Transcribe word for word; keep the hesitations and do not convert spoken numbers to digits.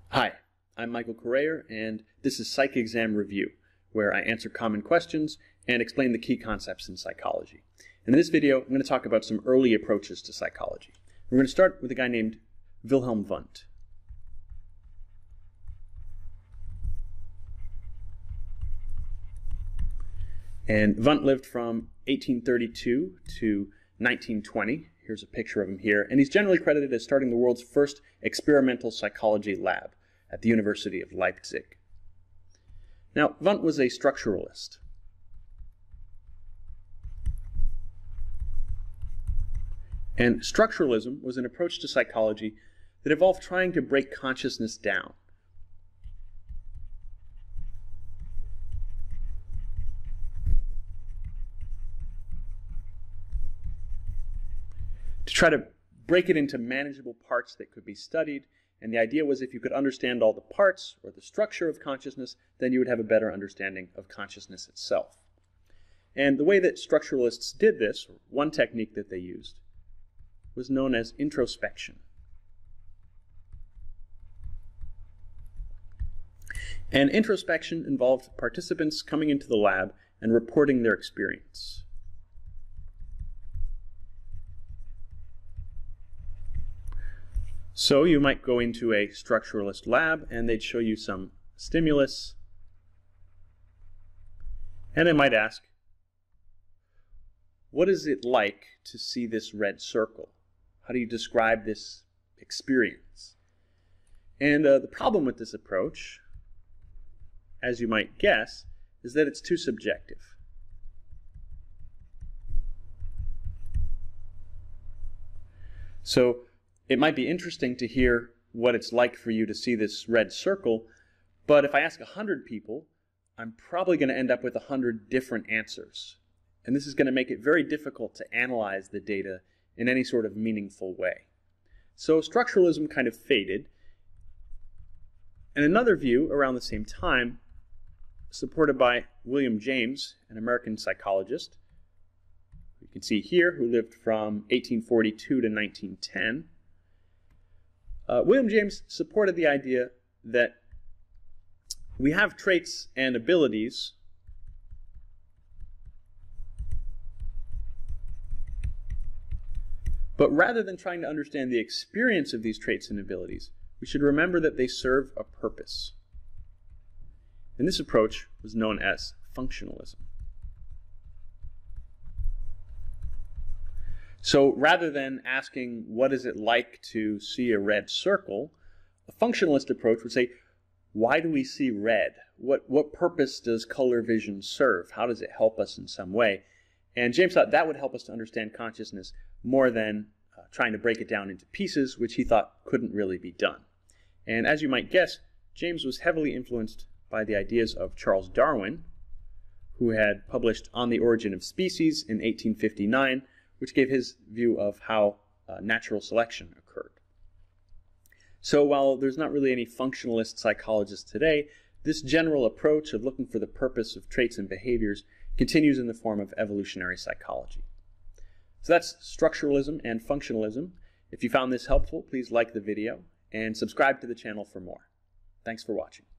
Hi, I'm Michael Corayer, and this is Psych Exam Review, where I answer common questions and explain the key concepts in psychology. And in this video, I'm going to talk about some early approaches to psychology. We're going to start with a guy named Wilhelm Wundt. And Wundt lived from eighteen thirty-two to nineteen twenty. Here's a picture of him here. And he's generally credited as starting the world's first experimental psychology lab at the University of Leipzig. Now, Wundt was a structuralist. And structuralism was an approach to psychology that involved trying to break consciousness down. To try to break it into manageable parts that could be studied, and the idea was if you could understand all the parts or the structure of consciousness, then you would have a better understanding of consciousness itself. And the way that structuralists did this, or one technique that they used, was known as introspection. And introspection involved participants coming into the lab and reporting their experience. So you might go into a structuralist lab and they'd show you some stimulus, and they might ask, what is it like to see this red circle? How do you describe this experience? And uh, the problem with this approach, as you might guess, is that it's too subjective. So it might be interesting to hear what it's like for you to see this red circle, but if I ask a hundred people, I'm probably going to end up with a hundred different answers. And this is going to make it very difficult to analyze the data in any sort of meaningful way. So structuralism kind of faded. And another view around the same time, supported by William James, an American psychologist, you can see here, who lived from eighteen forty-two to nineteen ten, Uh, William James supported the idea that we have traits and abilities but rather than trying to understand the experience of these traits and abilities, we should remember that they serve a purpose. And this approach was known as functionalism. So rather than asking, what is it like to see a red circle, a functionalist approach would say, why do we see red? What, what purpose does color vision serve? How does it help us in some way? And James thought that would help us to understand consciousness more than uh, trying to break it down into pieces, which he thought couldn't really be done. And as you might guess, James was heavily influenced by the ideas of Charles Darwin, who had published On the Origin of Species in eighteen fifty-nine, which gave his view of how uh, natural selection occurred. So while there's not really any functionalist psychologists today, this general approach of looking for the purpose of traits and behaviors continues in the form of evolutionary psychology. So that's structuralism and functionalism. If you found this helpful, please like the video and subscribe to the channel for more. Thanks for watching.